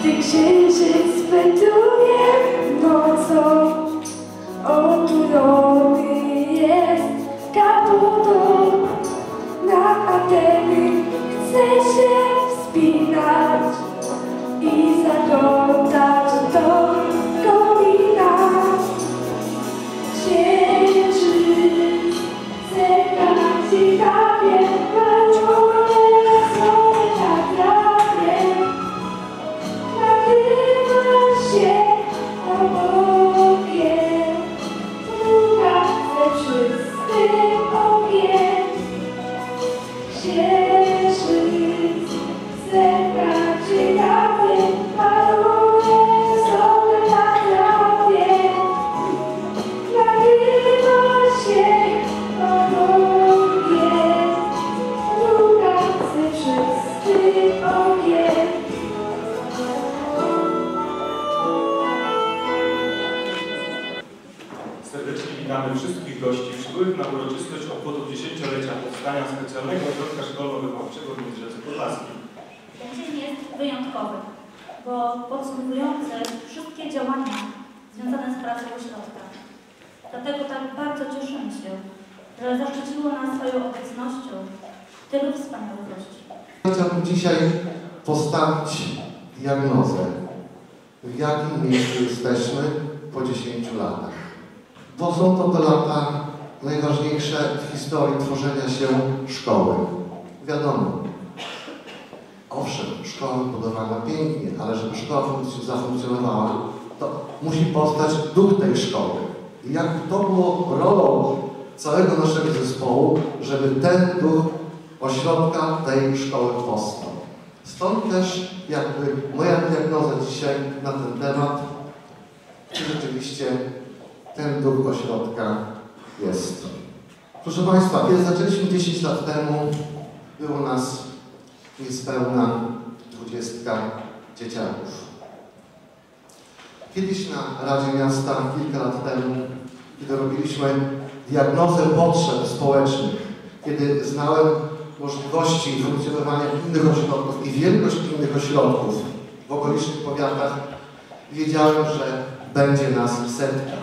Gdy księżyc wędruje nocą, otulony jest kaputą. Na anteny chce się wspinać i zaglądać do komina. Księżyc zerka ciekawie, maluje sobie na trawie. Nagrywa się obokiem, długa ze czystym okiem. Księżyc zerka ciekawie, maluje sobie na trawie. Nagrywa się obokiem, długa ze czystym okiem. Serdecznie witamy wszystkich gości przybyłych na uroczystość obchodów 10-lecia powstania Specjalnego Ośrodka Szkolno-Wychowawczego w Międzyrzeczu Podlaskim. Ten dzień jest wyjątkowy, bo podsumowujący wszystkie działania związane z pracą ośrodka. Dlatego tak bardzo cieszymy się, że zaszczyciło nas swoją obecnością tylu wspaniałych gości. Chciałbym dzisiaj postawić diagnozę, w jakim miejscu jesteśmy po 10 latach. Bo są to te lata najważniejsze w historii tworzenia się szkoły. Wiadomo, owszem, szkoła wybudowana pięknie, ale żeby szkoła zafunkcjonowała, to musi powstać duch tej szkoły. I jakby to było rolą całego naszego zespołu, żeby ten duch ośrodka tej szkoły powstał. Stąd też jakby moja diagnoza dzisiaj na ten temat, czy rzeczywiście ten duch ośrodka jest. Proszę Państwa, kiedy zaczęliśmy 10 lat temu, było nas niespełna 20 dzieciaków. Kiedyś na Radzie Miasta, kilka lat temu, kiedy robiliśmy diagnozę potrzeb społecznych, kiedy znałem możliwości funkcjonowania innych ośrodków i wielkość innych ośrodków w okolicznych powiatach, wiedziałem, że będzie nas setka.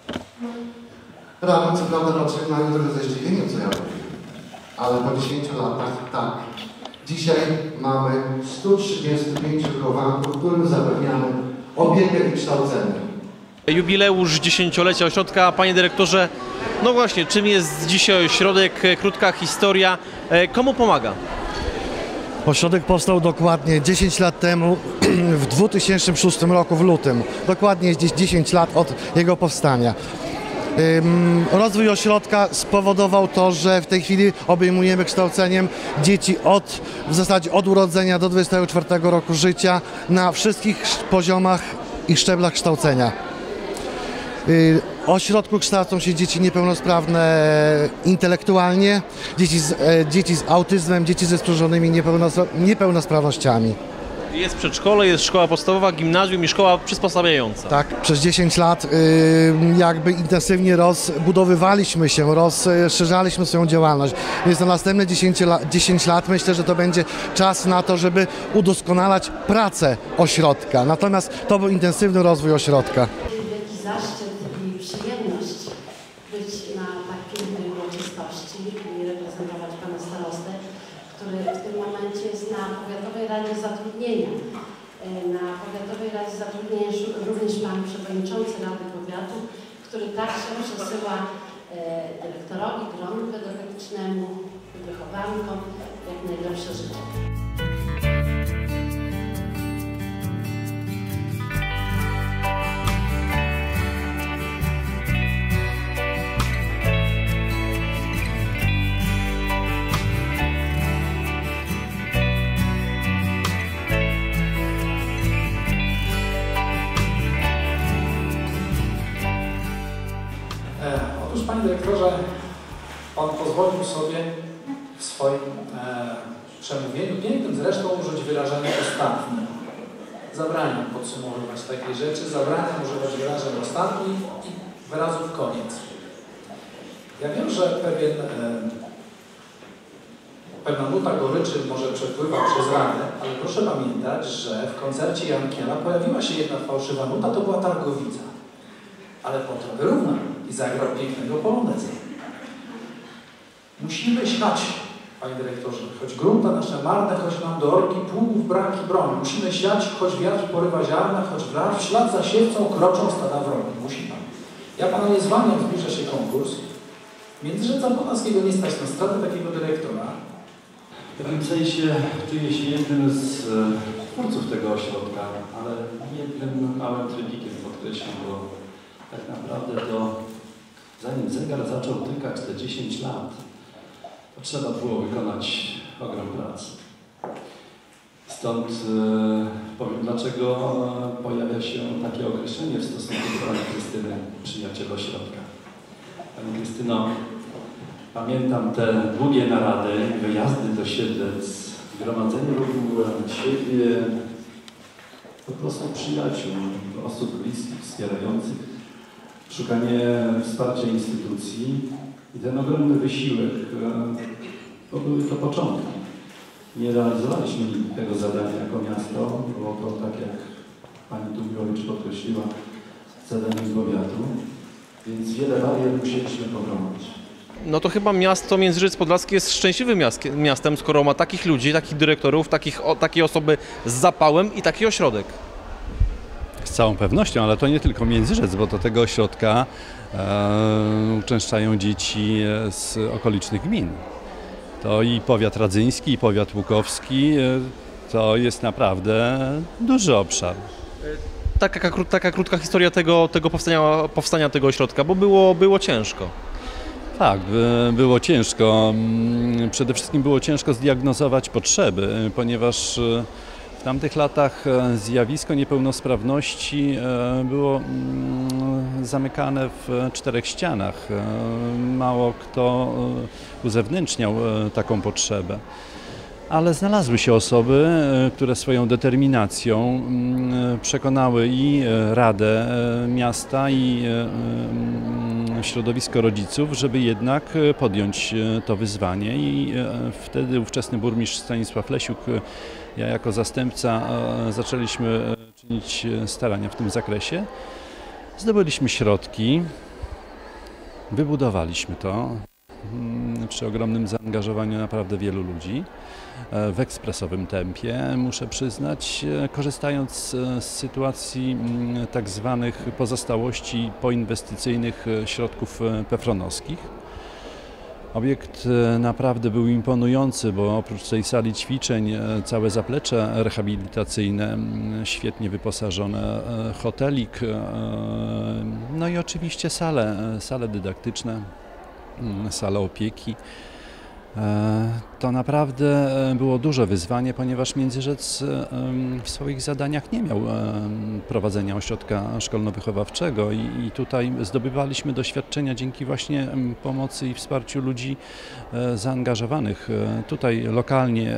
Rano, co prawda, patrzyłem na mnie trochę ze zdziwieniem, co ja robię, ale po 10 latach tak. Dzisiaj mamy 135 wychowanków, którym zapewniamy opiekę i kształcenie. Jubileusz 10-lecia ośrodka. Panie dyrektorze, no właśnie, czym jest dzisiaj ośrodek? Krótka historia. Komu pomaga? Ośrodek powstał dokładnie 10 lat temu, w 2006 roku w lutym. Dokładnie jest 10 lat od jego powstania. Rozwój ośrodka spowodował to, że w tej chwili obejmujemy kształceniem dzieci w zasadzie od urodzenia do 24 roku życia na wszystkich poziomach i szczeblach kształcenia. W ośrodku kształcą się dzieci niepełnosprawne intelektualnie, dzieci z autyzmem, dzieci ze sprzężonymi niepełnosprawnościami. Jest przedszkole, jest szkoła podstawowa, gimnazjum i szkoła przysposabiająca. Tak, przez 10 lat jakby intensywnie rozbudowywaliśmy się, rozszerzaliśmy swoją działalność. Więc na następne 10 lat myślę, że to będzie czas na to, żeby udoskonalać pracę ośrodka. Natomiast to był intensywny rozwój ośrodka. Wielki zaszczyt i przyjemność być na tak pięknej uroczystości i reprezentować pana starostę, który w tym momencie jest na Powiatowej Radzie Zatrudnienia. Na Powiatowej Radzie Zatrudnienia jest również pan przewodniczący Rady Powiatu, który także przesyła dyrektorowi, gronu pedagogicznemu, wychowankom jak najlepsze życzenia. Otóż, panie dyrektorze, pan pozwolił sobie w swoim przemówieniu, pięknym zresztą, użyć wyrażenia ostatni. Zabraniam podsumowywać takiej rzeczy, zabraniam używać wyrażeń ostatni i wyrazów koniec. Ja wiem, że pewien pewna nuta goryczy może przepływa przez rany, ale proszę pamiętać, że w koncercie Jankiela pojawiła się jedna fałszywa nuta, to była Targowica. Ale potem wyrównał i zagrał pięknego poloneza. Musimy siać, panie dyrektorze, choć grunta nasze marne, choć nam do orki pługów brak i broń. Musimy siać, choć wiatr porywa ziarna, choć w ślad za siewcą kroczą stada wrogi. Musi pan. Ja pana nie zwalniam, zbliża się konkurs. Międzyrzeca Podlaskiego nie stać na stratę takiego dyrektora. W pewnym sensie czuję się jednym z twórców tego ośrodka, ale jednym małym trybikiem podkreślam, bo tak naprawdę to zanim zegar zaczął tykać te 10 lat, to trzeba było wykonać ogrom pracy. Stąd powiem, dlaczego pojawia się takie określenie w stosunku do pani Krystyny, przyjaciel ośrodka. Pani Krystyno, pamiętam te długie narady, wyjazdy do Siedlec, gromadzenie wokół siebie po prostu przyjaciół, osób bliskich, wspierających, szukanie wsparcia instytucji i ten ogromny wysiłek, to były to początki. Nie realizowaliśmy tego zadania jako miasto, było to, tak jak pani Tubiowicz podkreśliła, zadaniem powiatu, więc wiele barier musieliśmy pokonać. No to chyba miasto Międzyrzec Podlaski jest szczęśliwym miastem, skoro ma takich ludzi, takich dyrektorów, takie osoby z zapałem i taki ośrodek. Z całą pewnością, ale to nie tylko Międzyrzec, bo do tego ośrodka uczęszczają dzieci z okolicznych gmin. To i powiat radzyński, i powiat łukowski, to jest naprawdę duży obszar. Taka krótka historia tego powstania tego ośrodka, bo było ciężko. Tak, było ciężko. Przede wszystkim było ciężko zdiagnozować potrzeby, ponieważ w tamtych latach zjawisko niepełnosprawności było zamykane w 4 ścianach. Mało kto uzewnętrzniał taką potrzebę. Ale znalazły się osoby, które swoją determinacją przekonały i Radę Miasta, i środowisko rodziców, żeby jednak podjąć to wyzwanie. I wtedy ówczesny burmistrz Stanisław Lesiuk, ja jako zastępca, zaczęliśmy czynić starania w tym zakresie. Zdobyliśmy środki, wybudowaliśmy to przy ogromnym zaangażowaniu naprawdę wielu ludzi, w ekspresowym tempie, muszę przyznać, korzystając z sytuacji tak zwanych pozostałości poinwestycyjnych środków PFRON-owskich. Obiekt naprawdę był imponujący, bo oprócz tej sali ćwiczeń całe zaplecze rehabilitacyjne, świetnie wyposażone, hotelik, no i oczywiście sale dydaktyczne, sale opieki. To naprawdę było duże wyzwanie, ponieważ Międzyrzec w swoich zadaniach nie miał prowadzenia ośrodka szkolno-wychowawczego i tutaj zdobywaliśmy doświadczenia dzięki właśnie pomocy i wsparciu ludzi zaangażowanych. Tutaj lokalnie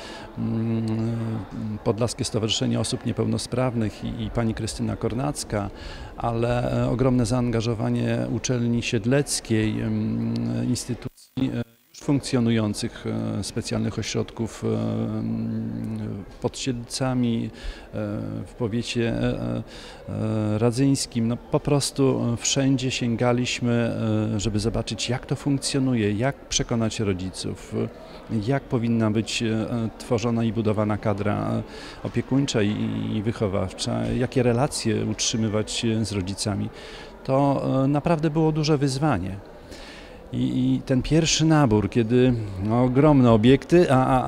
Podlaskie Stowarzyszenie Osób Niepełnosprawnych i pani Krystyna Kornacka, ale ogromne zaangażowanie uczelni siedleckiej, instytucji funkcjonujących specjalnych ośrodków pod Siedlcami, w powiecie radzyńskim. No, po prostu wszędzie sięgaliśmy, żeby zobaczyć, jak to funkcjonuje, jak przekonać rodziców, jak powinna być tworzona i budowana kadra opiekuńcza i wychowawcza, jakie relacje utrzymywać z rodzicami. To naprawdę było duże wyzwanie. I ten pierwszy nabór, kiedy ogromne obiekty,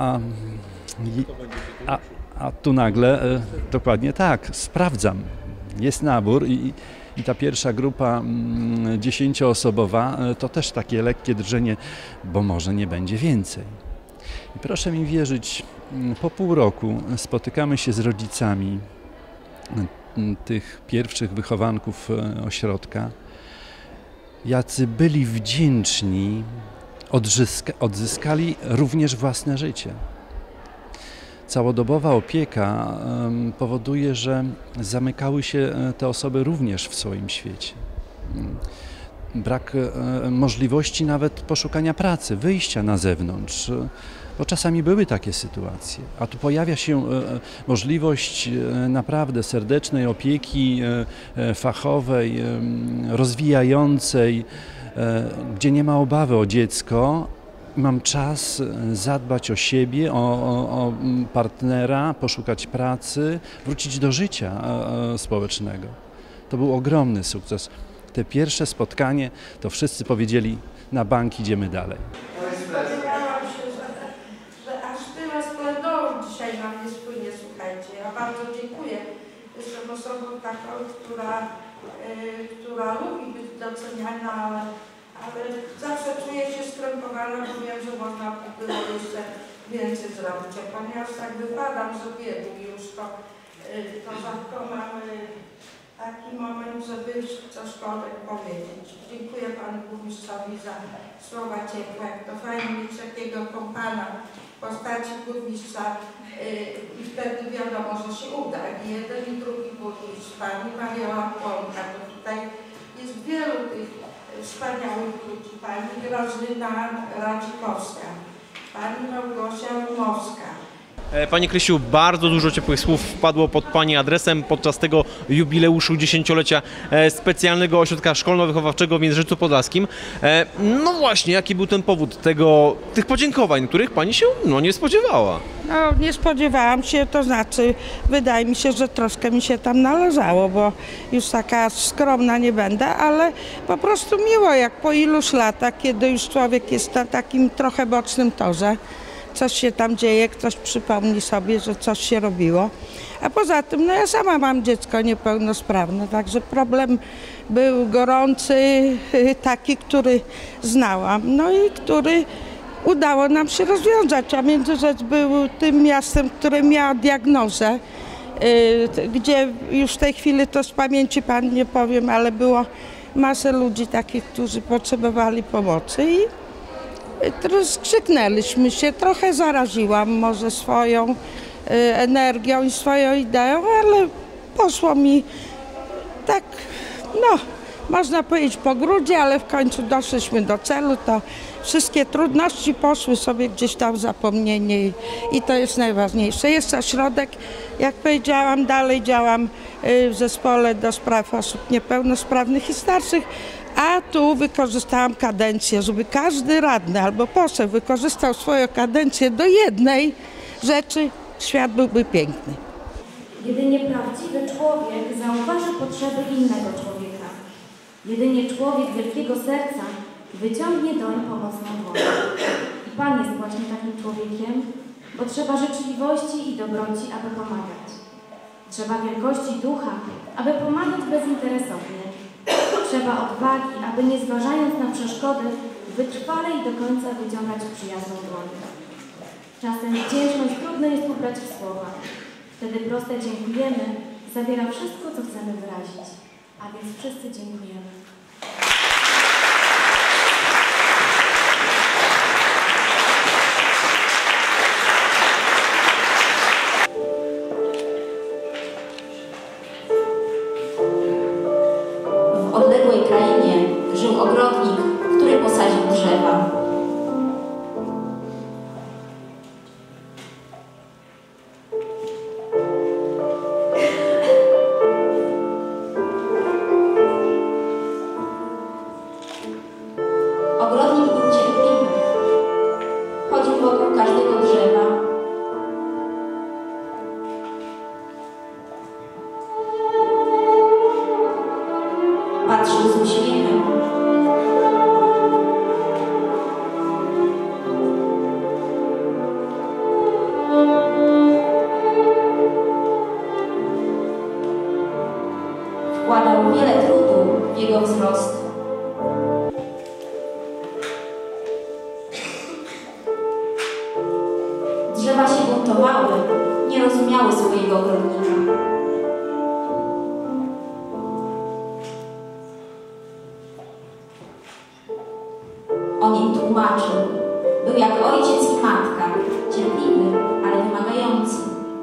a tu nagle, dokładnie tak, sprawdzam, jest nabór i ta pierwsza grupa 10-osobowa to też takie lekkie drżenie, bo może nie będzie więcej. I proszę mi wierzyć, po pół roku spotykamy się z rodzicami tych pierwszych wychowanków ośrodka, jacy byli wdzięczni, odzyskali również własne życie. Całodobowa opieka powoduje, że zamykały się te osoby również w swoim świecie. Brak możliwości nawet poszukania pracy, wyjścia na zewnątrz. Bo czasami były takie sytuacje, a tu pojawia się możliwość naprawdę serdecznej opieki fachowej, rozwijającej, gdzie nie ma obawy o dziecko. Mam czas zadbać o siebie, o partnera, poszukać pracy, wrócić do życia społecznego. To był ogromny sukces. Te pierwsze spotkanie, to wszyscy powiedzieli, na bank idziemy dalej. Spodziewałam się, że aż tyle splendoru dzisiaj na mnie spłynie, słuchajcie. Ja bardzo dziękuję. Jestem osobą taką, która lubi być doceniana, ale zawsze czuję się skrępowana, bo wiem, że można by było jeszcze więcej zrobić. A ponieważ tak wypadam z obiegu już, to rzadko mamy taki moment, żeby cośkolwiek powiedzieć. Dziękuję Panu Burmistrzowi za słowa ciepłe. Jak to fajnie mieć takiego kompana w postaci burmistrza i wtedy wiadomo, że się uda. I jeden i drugi burmistrz, Pani Mariola Płonka, to tutaj jest wielu tych wspaniałych ludzi. Pani Grażyna Radzikowska, Pani Małgosia Rumowska. Pani Krysiu, bardzo dużo ciepłych słów wpadło pod Pani adresem podczas tego jubileuszu 10-lecia specjalnego ośrodka szkolno-wychowawczego w Międzyrzeczu Podlaskim. No właśnie, jaki był ten powód tych podziękowań, których Pani się nie spodziewała? No, nie spodziewałam się, to znaczy wydaje mi się, że troszkę mi się tam należało, bo już taka skromna nie będę, ale po prostu miło, jak po iluś latach, kiedy już człowiek jest na takim trochę bocznym torze, coś się tam dzieje, ktoś przypomni sobie, że coś się robiło. A poza tym, no ja sama mam dziecko niepełnosprawne, także problem był gorący, taki, który znałam, no i który udało nam się rozwiązać. A Międzyrzec był tym miastem, które miało diagnozę, gdzie już w tej chwili to z pamięci Pan nie powiem, ale było masę ludzi takich, którzy potrzebowali pomocy i skrzyknęliśmy się, trochę zaraziłam może swoją energią i swoją ideą, ale poszło mi tak, no można powiedzieć po grudzie, ale w końcu doszliśmy do celu, to wszystkie trudności poszły sobie gdzieś tam w zapomnienie i to jest najważniejsze. Jest ośrodek, jak powiedziałam, dalej działam w zespole do spraw osób niepełnosprawnych i starszych, a tu wykorzystałam kadencję, żeby każdy radny albo poseł wykorzystał swoją kadencję do jednej rzeczy, świat byłby piękny. Jedynie prawdziwy człowiek zauważy potrzeby innego człowieka. Jedynie człowiek wielkiego serca wyciągnie doń pomocną dłoń. I Pan jest właśnie takim człowiekiem, bo trzeba życzliwości i dobroci, aby pomagać. Trzeba wielkości ducha, aby pomagać bezinteresownie. Trzeba odwagi, aby nie zważając na przeszkody, wytrwale i do końca wyciągać przyjazną dłoń. Czasem wdzięczność trudno jest ubrać w słowa. Wtedy proste dziękujemy zawiera wszystko, co chcemy wyrazić. A więc wszyscy dziękujemy. W odległej krainie żył ogrodnik, który posadził drzewa. Ogrodnik był cierpliwy. Chodził wokół każdego drzewa. Patrzył z uśmiechem. Wkładał wiele trudu w jego wzrost. Drzewa się buntowały, nie rozumiały swojego ogrodnika. On im tłumaczył. Był jak ojciec i matka, cierpliwy, ale wymagający.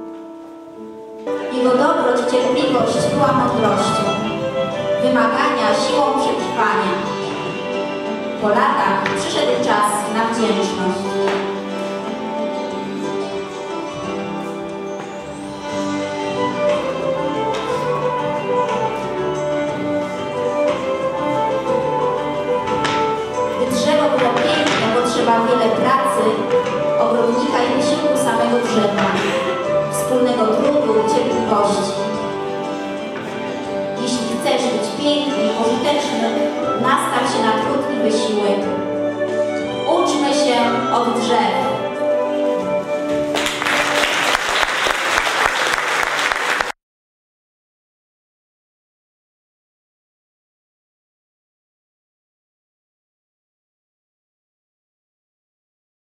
Jego dobroć i cierpliwość była mądrością, wymagania siłą przetrwania. Po latach przyszedł czas na wdzięczność. od drzew.